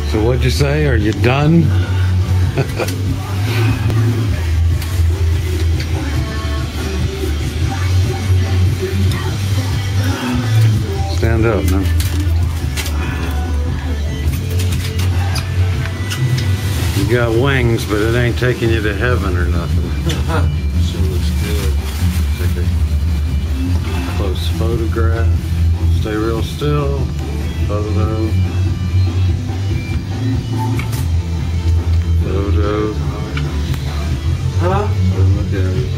So what'd you say? Are you done? Stand up now. You got wings, but it ain't taking you to heaven or nothing. Sure looks good. Take a close photograph. Stay real still. Photo. Photo. Huh? Look at it.